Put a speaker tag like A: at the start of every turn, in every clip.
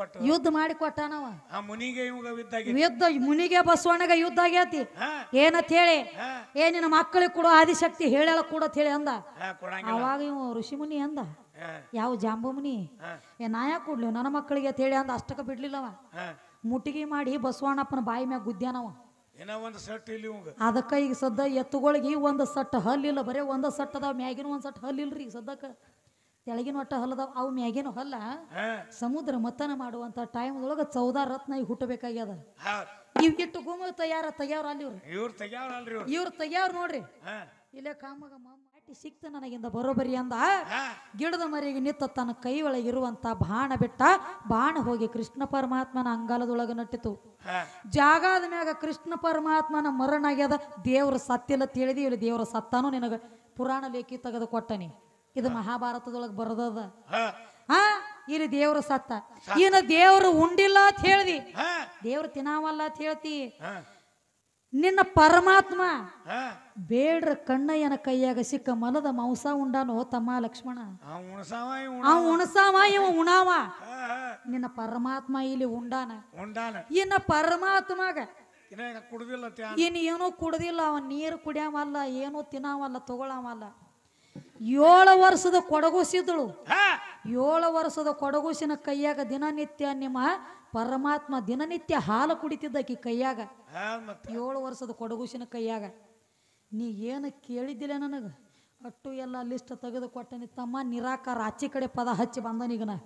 A: ಯುದ್ಧ ಮಾಡಿ ಕೊಟ್ಟಾನವ
B: ಮುನಿಗೆ
A: ಯುದ್ಧ ಮುನಿಗೆ ಬಸವಣ್ಣಗ ಯುದ್ಧ ಆಗೈತಿ ಏನಂತ ಹೇಳಿ ನಿನ್ನ ಮಕ್ಕಳಿಗೆ ಕೊಡು ಆದಿಶಕ್ತಿ ಹೇಳ ಕೂಡ ಹೇಳಿ ಅಂದ ಅವಾಗ ಇವ ಋಷಿ ಮುನಿ ಅಂದ ಯಾವ ಜಾಂಬು ಮುನಿ ನಾ ಯಾಕೆ ಕೊಡ್ಲಿ ನನ್ನ ಮಕ್ಕಳಿಗೆ ಅಂತ ಹೇಳಿ ಅಂದ ಅಷ್ಟಕ್ಕ ಬಿಡ್ಲಿಲ್ಲವ ಮುಟ್ಟಿಗೆ ಮಾಡಿ ಬಸವಣ್ಣಪ್ಪನ ಬಾಯಿ ಮ್ಯಾಗ ಗುದ್ದ್ಯಾನವ ಅದಕ್ಕ ಈಗ ಸದ್ದ ಎತ್ತುಗಳಿಗೆ ಒಂದು ಸಟ್ ಹಲ್ಲಿಲ್ಲ ಬರೇ ಒಂದ ಸಟ್ ಅದಾವ ಮ್ಯಾಗಿನ ಒಂದ್ ಸಟ್ ಹಲ್ಲಿಲ್ರಿ ಸದ್ದಕ್ಕ ತೆಳಗಿನ ಒಟ್ಟ ಹಲ್ಲದಾವ ಅವು ಮ್ಯಾಗಿನ ಹಲ್ಲ ಸಮುದ್ರ ಮತನ ಮಾಡುವಂತ ಟೈಮ್ದೊಳಗ 14 ರತ್ನ ಈಗ ಹುಟ್ಟಬೇಕಾಗ್ಯದ ಇವ್ ಇಟ್ಟು ಗುಮ ತೆಗ್ಯಾವ್ರ ಅಲ್ಲಿ ಇವ್ರು ತೆಗ್ಯಾವ್ರ ನೋಡ್ರಿ ಇಲ್ಲೇ ಕಾಮಗ ಮಾಟಿ ಸಿಕ್ತ ನನಗಿಂದ ಬರೋಬರಿ ಅಂದ ಗಿಡದ ಮರಿಗೆ ನಿತ್ತ ತನ್ನ ಕೈ ಒಳಗಿರುವಂತ ಬಾಣ ಬಿಟ್ಟ ಬಾಣ ಹೋಗಿ ಕೃಷ್ಣ ಪರಮಾತ್ಮನ ಅಂಗಾಲದೊಳಗ ನಟ್ಟಿತು ಜಾಗದ ಮ್ಯಾಗ ಕೃಷ್ಣ ಪರಮಾತ್ಮನ ಮರಣ ಆಗ್ಯದ ದೇವ್ರ ಸತ್ತಿಲ್ಲ ತಿಳಿದಿ ಇಲ್ಲಿ ದೇವ್ರ ಸತ್ತಾನು ನಿನಗ ಪುರಾಣ ಲೇಖಿ ತೆಗೆದು ಕೊಟ್ಟನಿ ಇದು ಮಹಾಭಾರತದೊಳಗ ಬರದದ ಇಲ್ಲಿ ದೇವ್ರ ಸತ್ತ ಇನ್ನ ದೇವ್ರು ಉಂಡಿಲ್ಲ ಅಂತ ಹೇಳ್ದಿ ದೇವ್ರ ತಿನ್ನಾವಲ್ಲ ಅಂತ ಹೇಳ್ತಿ ನಿನ್ನ ಪರಮಾತ್ಮ ಬೇಡ್ರ ಕಣ್ಣಯ್ಯನ ಕೈಯಾಗ ಸಿಕ್ಕ ಮಲದ ಮಾಂಸ ಉಂಡಾನೋ ತಮ್ಮ ಲಕ್ಷ್ಮಣ ಉಣಸಾವ ಇವ ಉಣಾವ ನಿನ್ನ ಪರಮಾತ್ಮ ಇಲ್ಲಿ ಉಂಡಾನ ಇನ್ನ ಪರಮಾತ್ಮಗ ಇನ್ ಏನೋ ಕುಡ್ದಿಲ್ಲ ಅವ ನೀರು ಕುಡಿಯಾವಲ್ಲ ಏನೋ ತಿನ್ನಾವಲ್ಲ ತಗೊಳವಲ್ಲ 7 ವರ್ಷದ ಕೊಡಗುಸಿದಳು 7 ವರ್ಷದ ಕೊಡಗುಸಿನ ಕೈಯಾಗ ದಿನನಿತ್ಯ ನಿಮ್ಮ ಪರಮಾತ್ಮ ದಿನನಿತ್ಯ ಹಾಲು ಕುಡಿತಿದ್ದಕಿ ಕೈಯಾಗ 7 ವರ್ಷದ ಕೊಡಗುಸಿನ ಕೈಯಾಗ ನೀ ಏನು ಕೇಳಿದ್ದಿಲ್ಲ ನನಗ ಅಟ್ಟು ಎಲ್ಲ ಲಿಸ್ಟ್ ತೆಗೆದು ಕೊಟ್ಟನಿ ತಮ್ಮ ನಿರಾಕಾರ ಆಚೆ ಕಡೆ ಪದ ಹಚ್ಚಿ ಬಂದನೀಗನ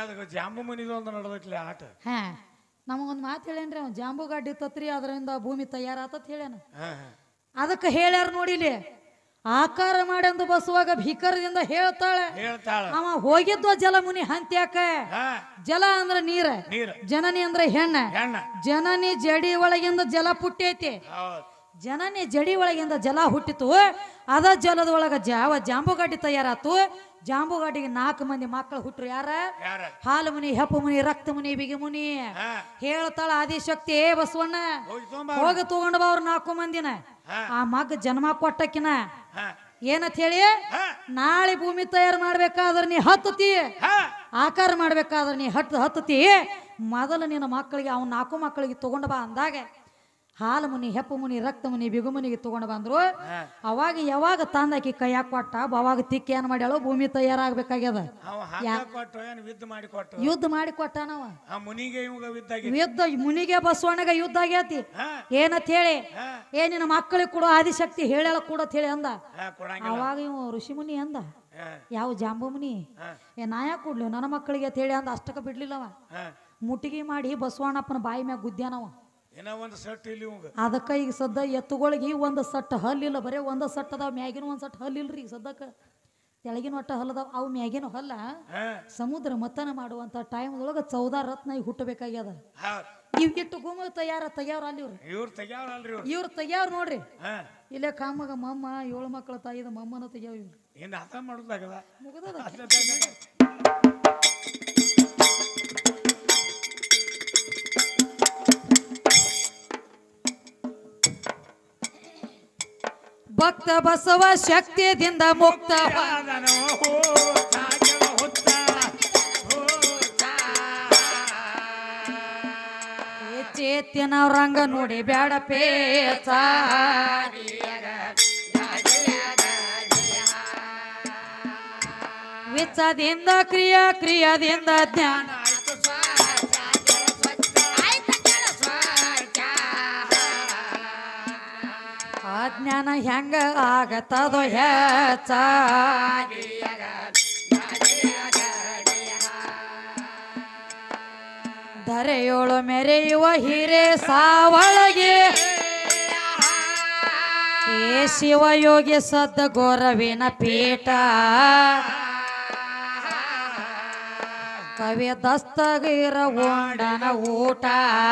A: ನಮಗೊಂದು ಮಾತು ಹೇಳೇನ್ರಿ ಅವ ಜಾಂಬು ಗಾಡಿ ತತ್ರಿ ಅದರಿಂದ ಭೂಮಿ ತಯಾರಾತತ್ ಹೇಳ್ಯಾನ ಅದಕ್ಕೆ ಹೇಳ್ಯಾರ ನೋಡಿಲಿ ಆಕಾರ ಮಾಡಂದು ಬಸುವಾಗ ಭೀಕರದಿಂದ ಹೇಳ್ತಾಳೆ ಅವ ಹೋಗಿದ್ವ ಜಲಮುನಿ ಹಂತ್ಯಾಕ ಜಲ ಅಂದ್ರ ನೀರ ಜನನಿ ಅಂದ್ರ ಹೆಣ್ಣ ಜನನಿ ಜಡಿ ಒಳಗಿಂದ ಜಲ ಪುಟ್ಟೈತಿ ಜನನಿ ಜಡಿ ಒಳಗಿಂದ ಜಲ ಹುಟ್ಟಿತು ಅದ ಜಲದ ಒಳಗ ಜಾಂಬುಗಾಡಿ ತಯಾರಾತು ಜಾಂಬುಗಾಡಿಗೆ 4 ಮಂದಿ ಮಕ್ಕಳು ಹುಟ್ರು ಯಾರ ಹಾಲು ಮುನಿ ಹೆಪ್ಪು ಮುನಿ ರಕ್ತ ಮುನಿ ಬಿಗಿ ಮುನಿ ಹೇಳ್ತಾಳ ಆದಿಶಕ್ತಿ ಬಸವಣ್ಣ ಹೋಗಿ ತಗೊಂಡ್ ಬಾ ಅವ್ರ 4 ಮಂದಿನ ಆ ಮಗ ಜನ್ಮ ಕೊಟ್ಟಕಿನ ಏನಂತ ಹೇಳಿ ನಾಳೆ ಭೂಮಿ ತಯಾರು ಮಾಡ್ಬೇಕಾದ್ರೆ ನೀ ಹತ್ತತಿ ಆಕಾರ ಮಾಡ್ಬೇಕಾದ್ರೆ ನೀ ಹತ್ತತಿ ಮೊದಲು ನಿನ್ನ ಮಕ್ಕಳಿಗೆ ಅವ್ನ 4 ಮಕ್ಕಳಿಗೆ ತಗೊಂಡ್ ಬಾ ಅಂದಾಗ ಹಾಲು ಮುನಿ ಹೆಪ್ಪು ಮುನಿ ರಕ್ತ ಮುನಿ ಬಿಗು ಮುನಿಗೆ ತಗೊಂಡು ಬಂದ್ರು ಅವಾಗ ಯಾವಾಗ ತಂದಾಕಿ ಕೈಯಾಗ ಕೊಟ್ಟ ಅವಾಗ ತಿಕ್ಕಿ ಏನ್ ಮಾಡ್ಯಾಳು ಭೂಮಿ ತಯಾರಾಗಬೇಕಾಗ್ಯದ ಯುದ್ಧ ಮಾಡಿ ಕೊಟ್ಟಾನವ ಯುದ್ಧ ಮುನಿಗೆ ಬಸವಣ್ಣಗ ಯುದ್ಧ ಆಗೈತಿ ಏನಂತ ಹೇಳಿ ನಿನ್ನ ಮಕ್ಕಳಿಗೆ ಕೊಡು ಆದಿಶಕ್ತಿ ಹೇಳ ಕೂಡ ಹೇಳಿ ಅಂದ ಅವಾಗ ಇವ ಋಷಿ ಮುನಿ ಅಂದ ಯಾವ ಜಾಂಬು ಮುನಿ ನಾ ಯಾಕೆ ಕೊಡ್ಲಿ ನನ್ನ ಮಕ್ಕಳಿಗೆ ಅಂತ ಹೇಳಿ ಅಂದ ಅಷ್ಟಕ್ಕ ಬಿಡ್ಲಿಲ್ಲವ ಮುಟ್ಟಿಗೆ ಮಾಡಿ ಬಸವಣ್ಣಪ್ಪನ ಬಾಯಿ ಮ್ಯಾಗ ಗುದ್ದ್ಯಾನವ ಅದಕ್ಕ ಈಗ ಸದ್ದ ಎತ್ತುಗಳಿಗೆ ಒಂದು ಸಟ್ ಹಲ್ಲಿಲ್ಲ ಬರೇ ಒಂದ ಸಟ್ ಅದಾವ ಮ್ಯಾಗಿನ ಒಂದ್ ಸಟ್ ಹಲ್ಲಿಲ್ರಿ ಸದ್ದಕ್ಕ ತೆಳಗಿನ ಒಟ್ಟ ಹಲ್ಲದಾವ ಅವು ಮ್ಯಾಗಿನ ಹಲ್ಲ ಸಮುದ್ರ ಮತನ ಮಾಡುವಂತ ಟೈಮ್ದೊಳಗ 14 ರತ್ನ ಈಗ ಹುಟ್ಟಬೇಕಾಗ್ಯದ ಇವ್ ಇಟ್ಟು ಗುಮ ತೆಗ್ಯಾವ್ರ ಅಲ್ಲಿ ಇವ್ರು ತೆಗ್ಯಾವ್ರ ನೋಡ್ರಿ ಇಲ್ಲೇ ಕಾಮಗ ಮಮ್ಮ 7 ಮಕ್ಕಳ ತಾಯಿದ ಮಮ್ಮನ ತೆಗ್ಯಾವ ಇವ್ರು ಮುಗದ ಭಕ್ತ ಬಸವ ಶಕ್ತಿಯಿಂದ ಮುಕ್ತ ಚೇತಿನವ್ರಂಗ ನೋಡಿ ಬ್ಯಾಡ ಪೇಚ ವಿಚಾರದಿಂದ ಕ್ರಿಯಾದಿಂದ ಜ್ಞಾನ ಅಜ್ಞಾನ ಹೆಂಗ ಆಗತ್ತದೋ ಹೆಚ್ಚ ಧರೆಯೋಳು ಮೆರೆಯುವ ಹಿರೇ ಸಾವಳಗೆ ಶಿವಯೋಗಿ ಸದ್ದ ಗೋರವಿನ ಪೀಠ ಕವಿ ದಸ್ತಗಿರ ಓಂಡನ ಊಟ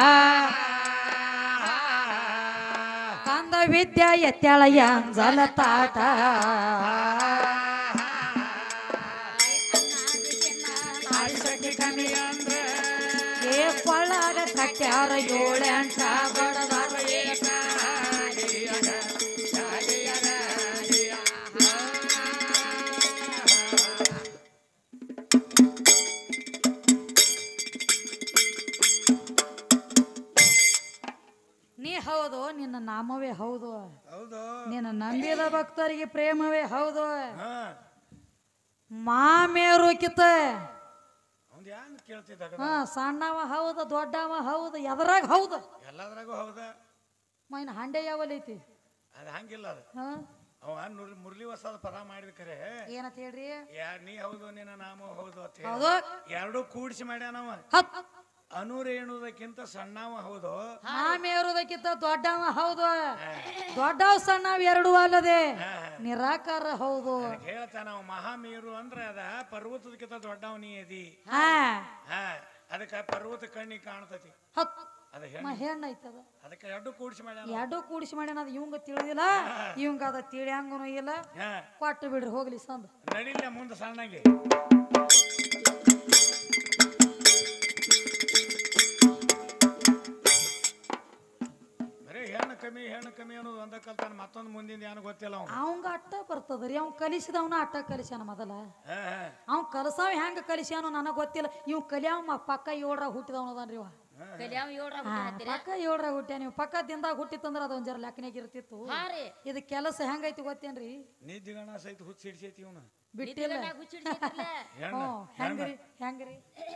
A: ವಿದ್ಯಾ ಎತ್ಯಾಳ ಯಾಂಜಲ ತಾಟ ಕೊಳ್ಳಾಗ ಕಟ್ಯಾರ 7-8 ಬಡದಾರ ಹೌದು, ನಿನ್ನ ನಾಮವೇ ಹೌದು.
B: ಹೌದು,
A: ನಿನ್ನ ನಂಬಿದ ಭಕ್ತರಿಗೆ ಪ್ರೇಮವೇ ಹೌದು. ಮಾಮೇರುಕಿತ ಸಣ್ಣವ ಹೌದು, ದೊಡ್ಡವ ಹೌದು, ಎದರಾಗ ಹೌದು,
B: ಎಲ್ಲದ್ರಾಗೂ ಹೌದ.
A: ಮೈನ ಹಂಡೆ ಯಾವಲ್ ಐತಿ
B: ಅದ ಹಂಗಿಲ್ಲ. ಅದು ಅವ ಮುರಳಿ ಹೊಸದ ಪದ ಮಾಡಿದ ಖರೆ
A: ಏನಂತ ಹೇಳ್ರಿ,
B: ನೀ ಹೌದು ನಿನ್ನ ನಾಮ ಹೌದು ಅಂತ
A: ಹೌದು
B: ಎರಡು ಕೂಡಿಸಿ ಮಾಡ್ಯಾನವ. ಅನುರೇಣುವುದಕ್ಕಿಂತ ಸಣ್ಣವ ಹೌದು,
A: ಮಾಮೇರುವುದಕ್ಕಿಂತ ದೊಡ್ಡವ ಹೌದು, ದೊಡ್ಡವ ಸಣ್ಣವ ಎರಡೂ ಅಲ್ಲದೆ ನಿರಾಕಾರ ಹೌದು.
B: ಹೇಳ್ತಾನ ಮಹಾಮೇರು ಅಂದ್ರ ಅದ ಪರ್ವತದಕ್ಕಿಂತ ದೊಡ್ಡವ ನೀ ಅದಿ. ಅದಕ್ಕ ಪರ್ವತ ಕಣ್ಣಿಗೆ ಕಾಣ್ತತಿ.
A: ಹೆಣ್ಣು ಐತದ,
B: ಅದಕ್ಕೆ ಎರಡು ಕೂಡಿಸಿ ಮಾಡ್ಯಾನ.
A: ಎರಡು ಕೂಡಿಸಿ ಮಾಡ್ಯಾನ. ಅದು ಇವಂಗ ತಿಳಿದಿಲ್ಲ, ಇವಂಗ ಅದ ತಿಳಿಯಂಗನು ಇಲ್ಲ. ಕೊಟ್ಟು ಬಿಡ್ರಿ ಹೋಗ್ಲಿ ಸಂದ
B: ನಡಿಲ್ಲ ಮುಂದೆ ಸಣ್ಣಗೆ. ಬರೀ ಹೆಣ್ಣು ಕಮ್ಮಿ ಅನ್ನೋದು ಒಂದ ಕಲ್ತಾನ, ಮತ್ತೊಂದು ಮುಂದಿನ ಏನು ಗೊತ್ತಿಲ್ಲ.
A: ಅವಂಗ ಅಟ್ಟ ಬರ್ತದ್ರಿ, ಅವ್ನ್ ಕಲಿಸಿದವನ ಅಟ್ಟ ಕಲಿಸ್ಯಾನ. ಮೊದಲ ಅವ್ನ್ ಕಲಸಾವ ಹೆಂಗ ಕಲಿಸ್ಯಾನೋ ನನಗ್ ಗೊತ್ತಿಲ್ಲ. ಇವ್ ಕಲಿಯಾವ ಪಕ್ಕ 7ರ ಹುಟ್ಟಿದವನದನ್ರಿ. ಪಕ್ಕ 7ರ ಹುಟ್ಟ್ಯ. ನೀವು ಪಕ್ಕದಿಂದಾಗ ಹುಟ್ಟಿತ್ತಂದ್ರ ಅದೊಂದ್ ಜರ ಲೆಕ್ಕನಾಗ ಇರ್ತಿತ್ತು. ಇದು ಕೆಲಸ ಹೆಂಗೈತಿ ಗೊತ್ತೇನ್ರಿ,
B: ನಿದ್ದಿಗಣ ಸಹಿತ ಹುಚ್ಚಿಡ್ಸೈತಿ ಇವನು
A: ಬಿಟ್ಟಿಲ್ಲ. ಹೆಂಗ್ರಿ ಹೆಂಗ್ರಿ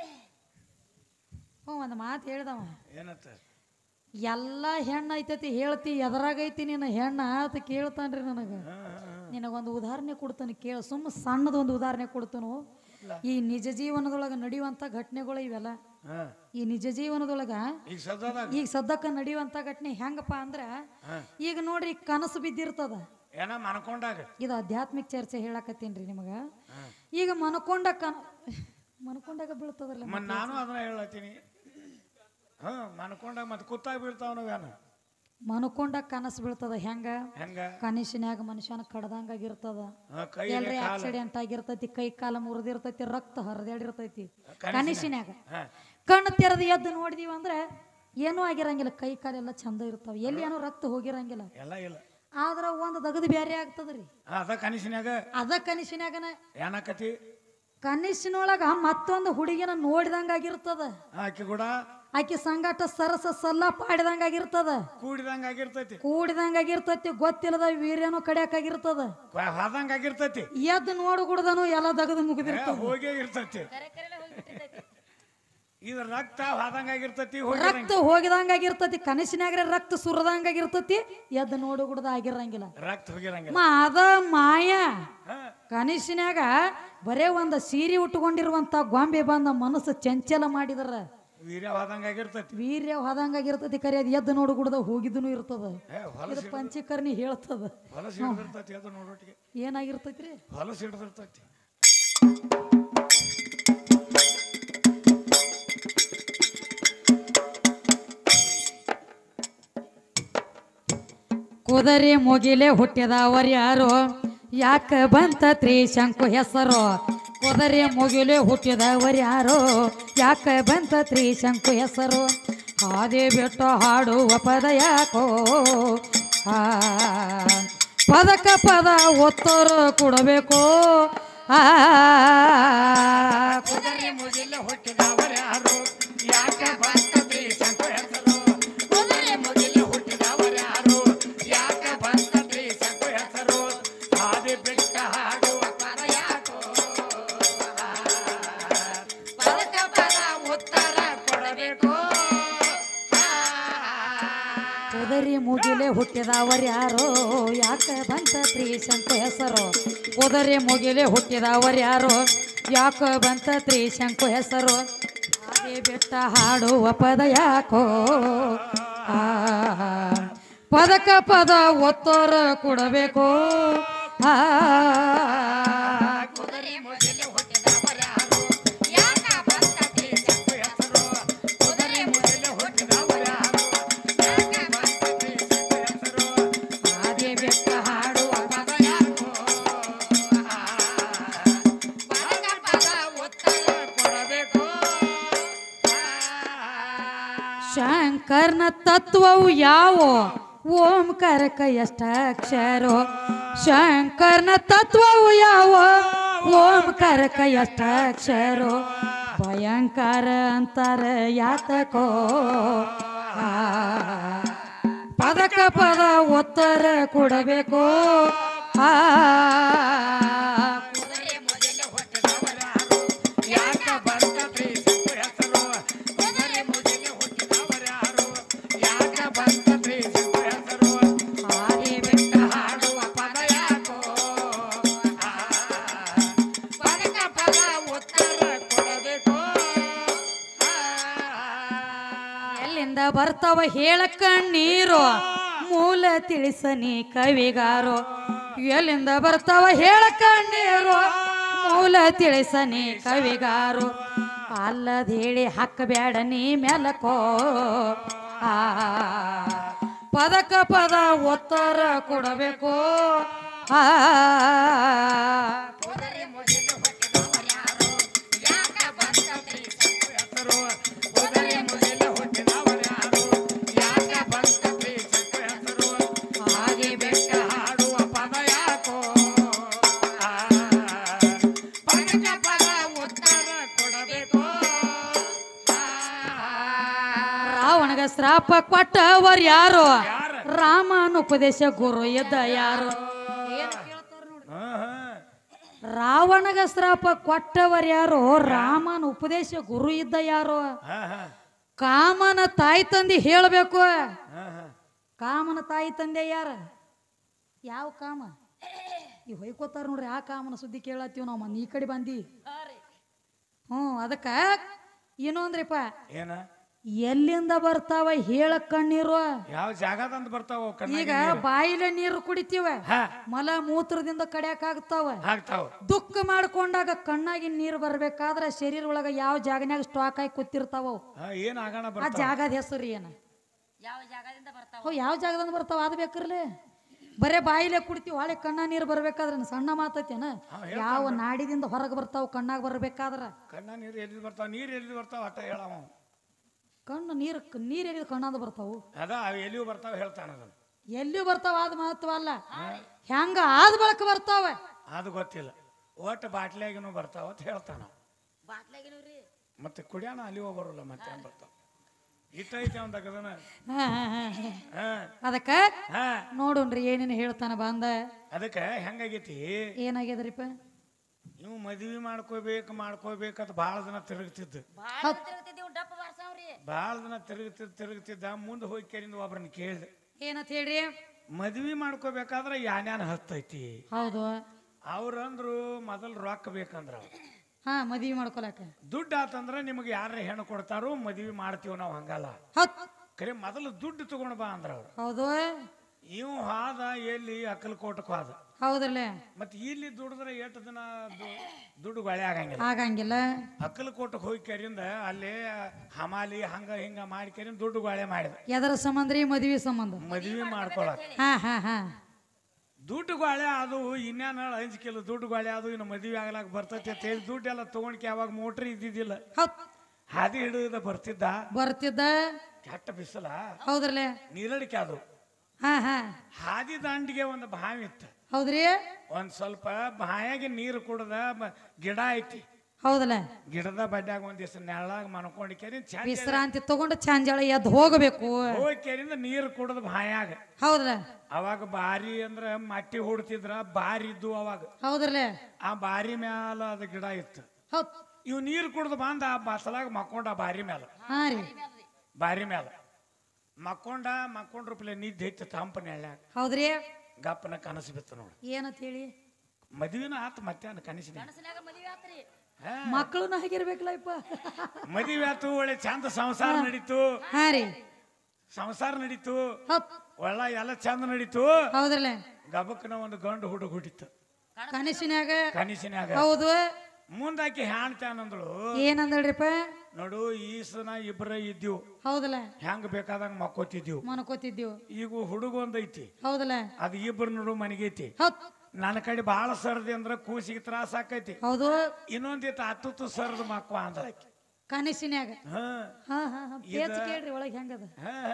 A: ಒಂದ್ ಮಾತು ಹೇಳ್ದವ,
B: ಏನತ್ತ
A: ಎಲ್ಲ ಹೆಣ್ಣು ಐತತಿ ಹೇಳ್ತಿ, ಎದರಾಗೈತಿ ನಿನ್ನ ಹೆಣ್ಣ ಅಂತ ಕೇಳ್ತಾನ್ರಿ ನನಗ. ನಿನಗೊಂದು ಉದಾಹರಣೆ ಕೊಡ್ತಾನೆ ಕೇಳ, ಸುಮ್ಮ ಸಣ್ಣದೊಂದು ಉದಾಹರಣೆ ಕೊಡ್ತಾನು. ಈ ನಿಜ ಜೀವನದೊಳಗ ನಡೆಯುವಂತ ಘಟನೆಗಳು ಇವೆಲ್ಲ. ಈ ನಿಜ ಜೀವನದೊಳಗ ಈಗ ಸದ್ಯಕ್ಕ ನಡೆಯುವಂತ ಘಟನೆ ಹೆಂಗಪ್ಪ ಅಂದ್ರ, ಈಗ ನೋಡ್ರಿ ಕನಸು ಬಿದ್ದಿರ್ತದ. ಇದು ಆಧ್ಯಾತ್ಮಿಕ ಚರ್ಚೆ ಹೇಳಕತ್ತೀನ್ರಿ ನಿಮಗ. ಈಗ ಮನ್ಕೊಂಡಾಗ ಬೀಳ್ತದಲ್ಲ,
B: ನಾನು ಅದನ್ನ ಹೇಳತ್ತೀನಿ. ಮನ್ಕೊಂಡಾಗ ಮತ್ತೆ ಕುತ್ತಾಗ ಬೀಳ್ತಾವನವೇನು,
A: ಮನ್ಕೊಂಡಾಗ ಕನಸು ಬೀಳ್ತದ. ಹೆಂಗ ಕನಸಿನ್ಯಾಗ ಮನುಷ್ಯನ ಕಡ್ದಂಗಾಗಿರ್ತದ, ಎಲ್ರಿ ಆಕ್ಸಿಡೆಂಟ್ ಆಗಿರ್ತೈತಿ, ಕೈ ಕಾಲ ಮುರಿದಿರ್ತೈತಿ, ರಕ್ತ ಹರಿದಾಡಿರ್ತೈತಿ. ಕನಸಿನ್ಯಾಗ ಕಣ್ಣು ತೆರೆದು ಎದ್ದು ನೋಡಿದೀವಿ ಅಂದ್ರೆ ಏನೂ ಆಗಿರಂಗಿಲ್ಲ, ಕೈ ಕಾಲೆಲ್ಲ ಚಂದ ಇರ್ತಾವ, ಎಲ್ಲಿ ಏನೋ ರಕ್ತ ಹೋಗಿರಂಗಿಲ್ಲ. ಆದ್ರ ಒಂದ್ ದಗದು ಬ್ಯಾರೆ ಆಗ್ತದ್ರಿ. ಅದ ಕನಸಿನ್ಯಾಗನ
B: ಏನಾಕತಿ,
A: ಕನಸಿನೊಳಗ ಮತ್ತೊಂದು ಹುಡುಗಿನ ನೋಡಿದಂಗಾಗಿರ್ತದ. ಆಕಿ ಸಂಗಾಟ ಸರಸ ಸಲ್ಲಾಪ ಆಡಿದಂಗಾಗಿರ್ತದ, ಕೂಡಿದಂಗಾಗಿರ್ತೈತಿ. ಗೊತ್ತಿಲ್ಲದ ವೀರ್ಯನು ಕಡಿಯಾಕಾಗಿರ್ತದ, ಎದ್ದು ನೋಡ್ಗುಡ್ದನು ಎಲ್ಲ ದಗದು ಮುಗಿದಿರ್ತದ, ರಕ್ತ ಹೋಗಿದಂಗಾಗಿರ್ತತಿ. ಕನಸಿನಾಗ್ರೆ ರಕ್ತ ಸುರದಂಗಾಗಿರ್ತತಿ, ಎದ್ದು ನೋಡುಗುಡ್ದ ಆಗಿರಂಗಿಲ್ಲ. ಅದ ಮಾಯ. ಕನಸಿನಾಗ ಬರೇ ಒಂದ ಸೀರೆ ಉಟ್ಕೊಂಡಿರುವಂತ ಗೊಂಬೆ ಬಂದ ಮನಸ್ಸು ಚಂಚಲ ಮಾಡಿದ್ರ ವೀರ್ಯವಾದಂಗಾಗಿರ್ತತಿ. ಕರೆ ಅದ್ ಎದ್ದು ನೋಡುಗುಡ್ದ ಹೋಗಿದ್ದನು ಇರ್ತದ. ಇದು ಪಂಚಕರ್ಣಿ ಹೇಳ್ತದ. ಏನಾಗಿರ್ತೈತ್ರಿ, ಕುದರೆ ಮುಗಿಲೆ ಹುಟ್ಟಿದವರ್ಯಾರೋ, ಯಾಕ ಬಂತ ತ್ರಿಶಂಕು ಹೆಸರು. ಕುದರೆ ಮುಗಿಲೆ ಹುಟ್ಟಿದವರ್ಯಾರೋ, ಯಾಕ ಬಂತ ತ್ರಿಶಂಕು ಹೆಸರು. ಹಾದಿ ಬಿಟ್ಟು ಹಾಡುವ ಪದ ಯಾಕೋ, ಪದಕ ಪದ ಒತ್ತರು ಕೊಡಬೇಕು.
B: ಕುದರೆ ಮುಗಿಲೆ ಹುಟ್ಟಿದವರ್ಯಾರೋ, ಯಾಕ ಬಂತ ತ್ರಿಶಂಕು ಹೆಸರು. ಕುದರೆ ಮುಗಿಲೆ ಹುಟ್ಟಿದವರ್ಯಾರೋ, ಯಾಕ ಬಂತ ತ್ರಿಶಂಕು ಹೆಸರು. ಹಾದಿ ಬಿಟ್ಟ ಹಾಡುವ ಪದ ಯಾಕೋ, ಪದಕ ಪದ ಉತ್ತರ ಕೊಡಬೇಕು.
A: ಕುದರೆ ಮುಗಿಲೆ ಹುಟ್ಟಿದವರ್ಯಾರೋ, ಯಾಕ ಬಂತ ತ್ರಿಶಂಕು ಹೆಸರು. ಕುದರೆ ಮುಗಿಲೆ ಹುಟ್ಟಿದವರ್ಯಾರೋ, ಯಾಕ ಬಂತ ತ್ರಿಶಂಕು ಹೆಸರು. ಹಾದಿ ಬಿಟ್ಟ ಹಾಡುವ ಪದ ಯಾಕೋ, ಪದಕ ಪದ ಒತ್ತೋರ ಕೊಡಬೇಕು.
B: ಕುದರೆ ಮುಗಿಲೆ ಹುಟ್ಟಿದವರ್ಯಾರೋ, ಯಾಕ ಬಂತ ತ್ರಿಶಂಕು ಹೆಸರು. ಕುದರೆ ಮುಗಿಲೆ ಹುಟ್ಟಿದವರ್ಯಾರೋ, ಯಾಕ ಬಂತ ತ್ರಿಶಂಕು ಹೆಸರು.
A: ಹಾದಿ ಬಿಟ್ಟ ಹಾಡುವ
B: ಪದ ಯಾಕೋ, ಪದಕ ಪದ ಉತ್ತರ ಕೊಡಬೇಕು.
A: ಶಂಕರನ ತತ್ವವು ಯಾವೋ, ಓಂಕಾರಕ ಎಷ್ಟಾಕ್ಷರೋ. ಶಂಕರನ ತತ್ವವು ಯಾವೋ, ಓಂಕಾರಕ ಎಷ್ಟಾಕ್ಷರೋ. ಭಯಂಕರ ಅಂತರ ಯಾತಕೋ, ಪದಕ ಪದ ಉತ್ತರ ಕೊಡಬೇಕು ಆ
B: ಯಾಕ ಬರ್ತದ್ರಿ ಸಿಕ್ಕು ಹೆಸರು ಕುದುರೆ ಮುಗಿಲೆ ಹುಟ್ಟಿದವರ್ಯಾರು ಯಾಕ ಬರ್ತದ್ರಿ ಸಿಕ್ಕು ಹೆಸರು ಹಾಗೆ ಬಿಟ್ಟ ಹಾಡುವ ಪದ ಯಾಕೋ ಪದಕ ಪದ ಉತ್ತರ ಕೊಡಬೇಕು
A: ಎಲ್ಲಿಂದ ಬರ್ತಾವ ಹೇಳಕ್ಕ ನೀರು ಮೂಲ ತಿಳಿಸನಿ ಕವಿಗಾರು ಎಲ್ಲಿಂದ ಬರ್ತಾವ ಹೇಳಕ್ಕ ನೀರು ಮೂಲ ತಿಳಿಸನಿ ಕವಿಗಾರು ಅಲ್ಲದ ಹೇಳಿ ಹಾಕಬೇಡ ನೀ ಮೆಲಕೋ ಆ ಪದಕ ಪದ ಉತ್ತರ ಕೊಡಬೇಕು ಆ
B: ಕುದುರೆ ಮುಗಿಲೆ ಹುಟ್ಟಿದವರ್ಯಾರು ಯಾಕ ಬರ್ತದ್ರಿ ಸಿಕ್ಕು ಹೆಸರು ಕುದುರೆ ಮುಗಿಲೆ ಹುಟ್ಟಿದವರ್ಯಾರು ಯಾಕ ಬರ್ತದ್ರಿ ಸಿಕ್ಕು ಹೆಸರು ಹಾಗೆ ಬೆಟ್ಟ ಹಾಡುವ ಪದ ಯಾಕೋ ಪದಕ ಪದ ಉತ್ತರ ಕೊಡಬೇಕು
A: ರಾವಣಗ ಶ್ರಾಪ ಕೊಟ್ಟವರು ಯಾರು
B: ಯಾರು?
A: ರಾಮನ ಉಪದೇಶ ಗುರು ಇದ್ದ ಯಾರು ರಾವಣಗ ಶ್ರಾಪ ಕೊಟ್ಟವರು ಯಾರು ರಾಮನ ಉಪದೇಶ ಗುರು ಇದ್ದ ಯಾರು ಕಾಮನ ತಾಯಿ ತಂದೆ ಹೇಳಬೇಕು ಕಾಮನ ತಾಯಿ ತಂದೆ ಯಾರ ಯಾವ ಕಾಮ ಈ ಹೊಯ್ಕೋತಾರ ನೋಡ್ರಿ ಆ ಕಾಮನ ಸುದ್ದಿ ಕೇಳತ್ತೀವಿ ನಾವು ಈ ಕಡೆ ಬಂದಿ ಅದಕ್ಕ ಇನ್ನೊಂದ್ರಿಪ್ಪ
B: ಏನ
A: ಎಲ್ಲಿಂದ ಬರ್ತಾವ ಹೇಳ ಕಣ್ಣೀರು
B: ಯಾವ ಜಾಗದಂತ ಬರ್ತಾವ
A: ಈಗ ಬಾಯಿಲೆ ನೀರು ಕುಡಿತೀವ ಮಲ ಮೂತ್ರದಿಂದ ಕಡಿಯಾಕ ಆಗ್ತಾವ
B: ಆಗ್ತಾವ
A: ದುಃಖ ಮಾಡ್ಕೊಂಡಾಗ ಕಣ್ಣಾಗಿ ನೀರು ಬರ್ಬೇಕಾದ್ರ ಶರೀರ ಒಳಗ ಯಾವ ಜಾಗನ್ಯಾಗ ಸ್ಟಾಕ್ ಆಗಿ ಕೂತಿರ್ತಾವ
B: ಏನ್ ಆಗೋಣ
A: ಆ ಜಾಗದ ಹೆಸರು ಏನ ಯಾವ ಜಾಗದಿಂದ ಬರ್ತಾವ ಅದ್ ಬೇಕ್ರಲೆ ಬರೇ ಬಾಯಿಲೆ ಕುಡಿತೀವಿ ಹೊಳೆ ಕಣ್ಣ ನೀರು ಬರ್ಬೇಕಾದ್ರ ಸಣ್ಣ ಮಾತೈತೇನ ಯಾವ ನಾಡಿದಿಂದ ಹೊರಗೆ ಬರ್ತಾವ ಕಣ್ಣಾಗ ಬರ್ಬೇಕಾದ್ರ
B: ಕಣ್ಣ ನೀರು ಎಲ್ಲಿ ಬರ್ತಾವ ನೀರು ಎಲ್ಲಿ ಬರ್ತಾವ ಅಟ್ಟ ಹೇಳವ
A: ಕಣ್ಣು ನೀರು ಎಲ್ಲಿ ಕಣ್ಣಾದ ಬರ್ತಾವು
B: ಅದ ಎಲ್ಲಿಯೂ ಬರ್ತಾವ ಹೇಳ್ತಾನ ಅದನ್ನ
A: ಎಲ್ಲಿಯೂ ಬರ್ತಾವ ಅದ್ ಮಹತ್ವ ಅಲ್ಲ ಹೆಂಗ ಆದ ಬಳಕ ಬರ್ತಾವ
B: ಅದು ಗೊತ್ತಿಲ್ಲ ಒಟ್ಟು ಬಾಟ್ಲಿಯಾಗಿನೂ ಬರ್ತಾವ ಅಂತ ಹೇಳ್ತಾನ ಮತ್ತೆ ಕುಡಿಯಾನ ಅಲ್ಲಿ ಬರೋಲ್ಲ ಮತ್ತೆ ಏನ್ ಬರ್ತಾವ ಇಟ್ಟೈತೆ ಅಂತ ಅದನ್ನ
A: ಅದಕ್ಕ ನೋಡೋಣ್ರಿ ಏನೇನು ಹೇಳ್ತಾನ ಬಂದ
B: ಅದಕ್ಕೆ ಹೆಂಗಾಗೈತಿ
A: ಏನಾಗ್ಯದ್ರಿಪ್ಪ
B: ನೀವು ಮದ್ವಿ ಮಾಡ್ಕೋಬೇಕಂತ ಭಾಳ ದಿನ ತಿರುಗ್ತಿದ್ದು ಭಾಳ ದಿನ ತಿರುಗ್ತಿದ್ದ ಮುಂದೆ ಹೋಗಿ ಕೇಳಿಂದ ಒಬ್ರನ್ನ ಕೇಳಿದೆ
A: ಏನಂತ ಹೇಳ್ರಿ
B: ಮದ್ವಿ ಮಾಡ್ಕೋಬೇಕಾದ್ರೆ ಯಾನ್ಯಾನ ಹತ್ತೈತಿ
A: ಹೌದು
B: ಅವ್ರಂದ್ರು ಮೊದಲು ರೊಕ್ಕ ಬೇಕಂದ್ರ
A: ಮದ್ವಿ ಮಾಡ್ಕೊಳಕ
B: ದುಡ್ಡು ಆತಂದ್ರ ನಿಮ್ಗೆ ಯಾರ ಹೆಣ್ಣು ಕೊಡ್ತಾರೋ ಮದ್ವಿ ಮಾಡ್ತೀವಿ ನಾವು ಹಂಗಲ್ಲ ಖರೆ ಮೊದಲು ದುಡ್ಡು ತಗೊಂಡ್ ಬಾ ಅಂದ್ರ ಅವ್ರು
A: ಹೌದು
B: ಇವ್ ಹಾದ ಎಲ್ಲಿ ಅಕ್ಕಲಕೋಟಕ್ಕೆ ಹೋದ
A: ಹೌದಲ್ಲ
B: ಮತ್ತೆ ಇಲ್ಲಿ ದುಡಿದ್ರೆ ಎಷ್ಟು ದಿನ ದುಡ್ಡು ಗೊಳೆ
A: ಆಗಂಗಿಲ್ಲ
B: ಅಕ್ಕಲಕೋಟಕ್ಕೆ ಹೋಗಿ ಕೆರಿಂದ ಅಲ್ಲೇ ಹಮಾಲಿ ಹಂಗ ಹಿಂಗ ಮಾಡಿ ಕೆರಿಂದ ದುಡ್ಡು ಗೊಳೆ ಮಾಡಿದ
A: ಎದರ ಸಂಬಂಧ ರೀ ಮದ್ವಿ ಸಂಬಂಧ
B: ಮದ್ವಿ ಮಾಡ್ಕೊಳಕ್ ದುಡ್ಡು ಗೊಳೆ ಅದು ಇನ್ನೇನ ಅಂಜಿಕೆಲ್ಲ ದುಡ್ಡು ಗೊಳೆ ಅದು ಇನ್ನು ಮದ್ವಿ ಆಗ್ಲಾಕ ಬರ್ತೈತಿ ಅಂತ ಹೇಳಿ ದುಡ್ಡೆಲ್ಲ ತಗೊಂಡ್ಕೆ ಅವಾಗ ಮೋಟ್ರ್ ಇದ್ದಿದ್ದಿಲ್ಲ ಹಾದಿ ಹಿಡಿದ ಬರ್ತಿದ್ದ ಕೆಟ್ಟ ಬಿಸಿಲ
A: ಹೌದ್ರಲ್ಲ
B: ನೀರಡಿಕೆ ಅದು ಹಾದಿ ದಾಂಡಿಗೆ ಒಂದು ಬಾವಿ ಇತ್ತು
A: ಹೌದ್ರಿ
B: ಒಂದ್ ಸ್ವಲ್ಪ ಬಾಯಾಗಿ ನೀರು ಕುಡ್ದ ಗಿಡ ಐತಿ
A: ಹೌದಲ್ಲ
B: ಗಿಡದ ಬಡ್ಡ್ಯಾಗ ಒಂದ್ ದಿವಸ ನೆಳ್ಳಾಗ ಮನ್ಕೊಂಡಿ
A: ವಿಶ್ರಾಂತಿ ತಗೊಂಡು ಚಾಂಜಾಳ ಎದ್ದು ಹೋಗಬೇಕು
B: ಹೋಗಿ ಕೇರಿಂದ ನೀರು ಕುಡ್ದ ಬಾಯಾಗ
A: ಹೌದಲ್ಲ
B: ಅವಾಗ ಬಾರಿ ಅಂದ್ರ ಮಟ್ಟಿ ಹುಡ್ತಿದ್ರ ಬಾರಿ ಇದ್ದು ಅವಾಗ
A: ಹೌದ್ರಲ್ಲ
B: ಆ ಬಾರಿ ಮ್ಯಾಲ ಅದ ಗಿಡ ಇತ್ತು ಇವ್ ನೀರು ಕುಡ್ದು ಬಂದ ಆ ಬಸಲಾಗ ಮಕ್ಕೊಂಡ ಬಾರಿ ಮ್ಯಾಲ ಬಾರಿ ಮ್ಯಾಲ ಮಕ್ಕೊಂಡ್ರಪ್ಲೆ ನಿದ್ದೆ ಐತಿ ತಂಪನ ಎಳ್ಯಾಗ
A: ಹೌದ್ರಿ
B: ಗಪ್ಪನ ಕನಸು ಬಿತ್ತು ನೋಡು
A: ಏನಂತ ಹೇಳಿ
B: ಮದ್ವಿನ ಆತ ಮತ್ತೆ ಕನಸಿನ
A: ಮಕ್ಕಳನ್ನ ಆಗಿರ್ಬೇಕಲ್ಲ
B: ಮದುವೆ ಆತು ಒಳ್ಳೆ ಚಂದ ಸಂಸಾರ ನಡೀತು ಸಂಸಾರ ನಡೀತು ಒಳ್ಳ ಎಲ್ಲ ಚಂದ ನಡೀತು
A: ಹೌದ್ರಲ್ಲ
B: ಗಬಕ್ಕನ ಒಂದು ಗಂಡು ಹುಡುಗ ಹುಟ್ಟಿತ್ತು
A: ಕನಸಿನ್ಯಾಗ ಹೌದು
B: ಮುಂದಾಕಿ ಹ್ಯಾಣ್ತಾನಂದಳು
A: ಏನಂದಳ್ರಿಪ್ಪ
B: ನೋಡು ಈಸನ ಇಬ್ಬರ ಇದ್ದೀವ್
A: ಹೌದಲ್ಲ
B: ಹೆಂಗ್ ಬೇಕಾದಂಗ
A: ಮನ್ಕೋತಿದ್ದೀವ್
B: ಈಗ ಹುಡುಗ ಒಂದೈತಿ
A: ಹೌದಲ್ಲ
B: ಅದು ಇಬ್ಬರು ನೋಡು ಮನೆಗೈತಿ ನನ್ನ ಕಡೆ ಬಾಳ ಸರ್ದಿ ಅಂದ್ರ ಕೂಸಿಗೆ ತ್ರಾಸ ಆಕೈತಿ
A: ಹೌದು
B: ಇನ್ನೊಂದಿತ್ತು ಹತ್ತು ಸರ್ದ ಮಕ್ವ ಅಂದ
A: ಕನಸಿನ್ಯಾಗ ಕೇಳ್ರಿ ಒಳಗೆ ಹೆಂಗದ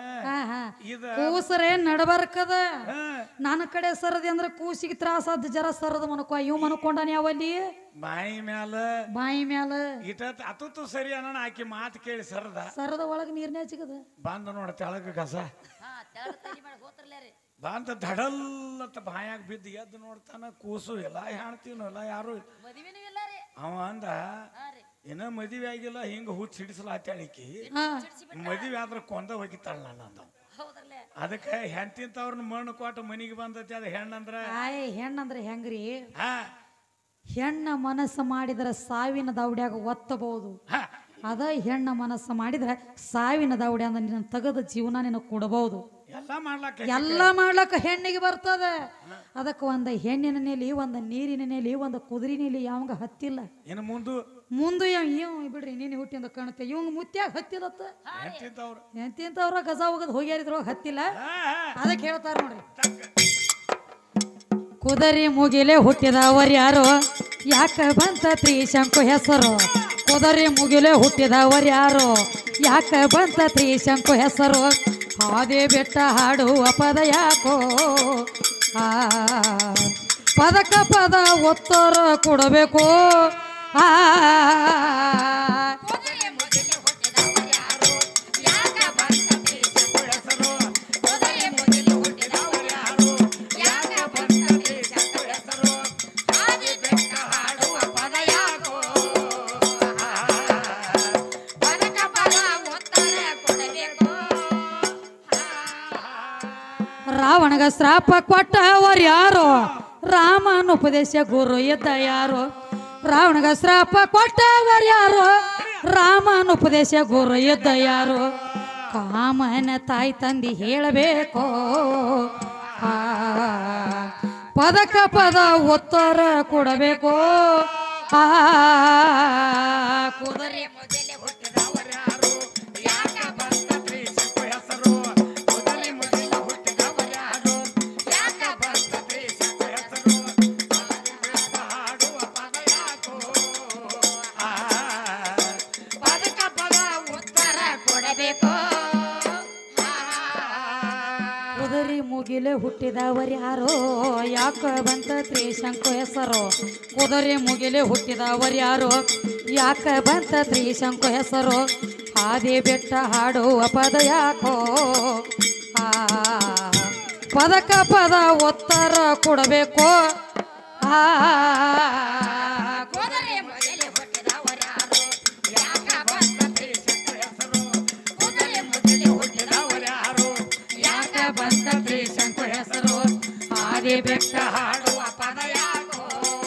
A: ಕೂಸರೇ ನಡಬರ್ಕದ ನನ್ನ ಕಡೆ ಸರದಿ ಅಂದ್ರ ಕೂಸಿಗೆ ತ್ರಾಸ ಅದ್ ಜರ ಸರದ ಮನಕೋ ಇವ್ ಮನ್ಕೊಂಡಾನ ಯಾವಲ್ಲಿ
B: ಬಾಯಿ ಮ್ಯಾಲ ಇಟ ಹತ್ತು ಸರಿ ಅನ್ನೋಣ ಆಕಿ ಮಾತು ಕೇಳಿ ಸರದ
A: ಒಳಗ ನೀರ್ನೇ ಹಚ್ಚಿಕದ
B: ಬಂದ ನೋಡ ತೆಳಗ ಕಸ ಬಂತ ಧಡಲ್ಲತ್ತ ಬಾಯಾಗ ಬಿದ್ದು ಎದ್ದು ನೋಡ್ತಾನ ಕೂಸು ಎಲ್ಲ ಹೆಣ್ತೀನಲ್ಲ ಯಾರು ಅವ ಅಂದ ಏನ ಮದುವೆ ಆಗಿಲ್ಲ ಹಿಂಗ ಹುಚ್ಚ ಹಿಡಿಸಲಾತ್ಯಾಳಿಕಿ ಮದುವೆ ಆದ್ರ ಕೊಂದ ಹೋಗಿತ್ತಾಳ ನಾನು ಅಂದ ಅದಕ್ಕೆ ಹೆಂತಿಂತವ್ರನ್ನ ಮಣ್ಣು ಕೊಟ್ಟು ಮನಿಗೆ ಬಂದತಿ ಅದ ಹೆಣ್ಣಂದ್ರ
A: ಹೆಣ್ಣಂದ್ರ ಹೆಂಗ್ರಿ ಹೆಣ್ಣ ಮನಸ್ಸು ಮಾಡಿದ್ರೆ ಸಾವಿನ ದೌಡ್ಯಾಗ ಒತ್ತಬಹುದು ಅದ ಹೆಣ್ಣ ಮನಸ್ಸು ಮಾಡಿದ್ರೆ ಸಾವಿನ ದೌಡ್ಯ ಅಂದ ನಿನ್ನ ತೆಗೆದ ಜೀವನ ನಿನಗೆ ಕೊಡಬಹುದು ಎಲ್ಲ ಮಾಡ್ಲಕ್ಕ ಹೆಣ್ಣಿಗೆ ಬರ್ತದ ಅದಕ್ಕೆ ಒಂದು ಹೆಣ್ಣಿನ ನೆಲಿ ಒಂದು ನೀರಿನ ನೆಲಿ ಒಂದು ಕುದುರೆ ನೆಲಿ ಯಾವಂಗ ಹತ್ತಿಲ್ಲ
B: ಇನ್ನು
A: ಮುಂದೆ ಇವ್ ಬಿಡ್ರಿ ನೀನು ಹುಟ್ಟಿಂದ ಕಾಣುತ್ತೆ ಇವಂಗ ಮುತ್ಯಾಗ ಹತ್ತಿದತ್ತ ಎಂತಿಂತವ್ರ ಗಜ ಹೋಗದ್ ಹೋಗ್ಯಾರಿದ್ರು ಹತ್ತಿಲ್ಲ ಅದಕ್ಕೆ ಹೇಳ್ತಾರ ನೋಡ್ರಿ ಕುದರಿ ಮುಗಿಲೆ ಹುಟ್ಟಿದವರು ಯಾರು ಯಾಕ ಬಂತ ತ್ರಿಶಂಕು ಹೆಸರು ಕುದರಿ ಮುಗಿಲೆ ಹುಟ್ಟಿದವರು ಯಾರು ಯಾಕ ಬಂತ ತ್ರಿಶಂಕು ಹೆಸರು ಹಾದೇ ಬೆಟ್ಟ ಹಾಡುವ ಪದ ಯಾಕೋ ಪದಕ ಪದ ಒತ್ತರ ಕೊಡಬೇಕು ರಾವಣಗ ಶ್ರಾಪ ಕೊಟ್ಟವರು ಯಾರು ರಾಮನ ಉಪದೇಶ ಗುರು ಇದ್ದ ಯಾರು ರಾವಣಗ ಶ್ರಾಪ ಕೊಟ್ಟವರು ಯಾರು ರಾಮನ ಉಪದೇಶ ಗುರು ಇದ್ದ ಯಾರು ಕಾಮನ ತಾಯಿ ತಂದಿ ಹೇಳಬೇಕು ಪದಕ ಪದ ಉತ್ತರ ಕೊಡಬೇಕು ಕುದುರೆ ಕುದುರೆ ಮುಗಿಲೆ ಹುಟ್ಟಿದವರು ಯಾರೋ ಯಾಕ ಬಂತ ತ್ರಿಶಂಕು ಹೆಸರು ಕುದುರೆ ಮುಗಿಲೆ ಹುಟ್ಟಿದವರು ಯಾರೋ ಯಾಕ ಬಂತ ತ್ರಿಶಂಕು ಹೆಸರು ಹಾದಿ ಬೆಟ್ಟ ಹಾಡುವ ಪದ ಯಾಕೋ ಪದಕ ಪದ ಉತ್ತರ ಕೊಡಬೇಕು ಬೆಟ್ಟ ಹಾಡುವ ಪದ ಯಾಕೋ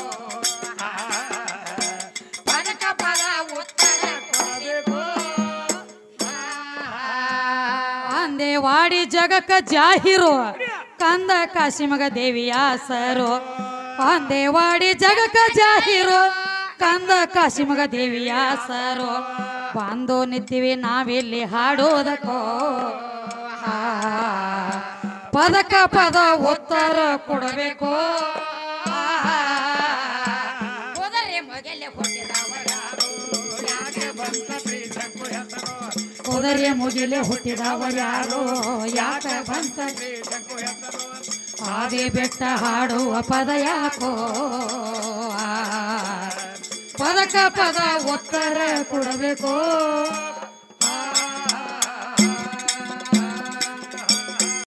A: ಪದಕ ಪದ ಉತ್ತರ ಕೊಡಬೇಕು ಅಂದೇವಾಡಿ ಜಗಕ್ಕ ಜಾಹಿರು ಕಂದ ಕಾಶಿಮಗ ದೇವಿಯ ಸರು ಅಂದೇವಾಡಿ ಜಗಕ್ಕ ಜಾಹಿರು ಕಂದ ಕಾಶಿಮಗ ದೇವಿಯ ಸರು ಬಂದು ನಿಂತೀವಿ ನಾವಿಲ್ಲಿ ಹಾಡೋದಕ್ಕೋ ಪದಕ ಪದ ಉತ್ತರ ಕೊಡಬೇಕು ಕುದುರೆ ಮುಗಿಲೆ ಹುಟ್ಟಿದವರು ಯಾರು ಯಾಕ ಬಂತ ಹಾದಿ ಬೆಟ್ಟ ಹಾಡುವ ಪದ ಯಾಕೋ ಪದಕ ಪದ ಉತ್ತರ ಕೊಡಬೇಕು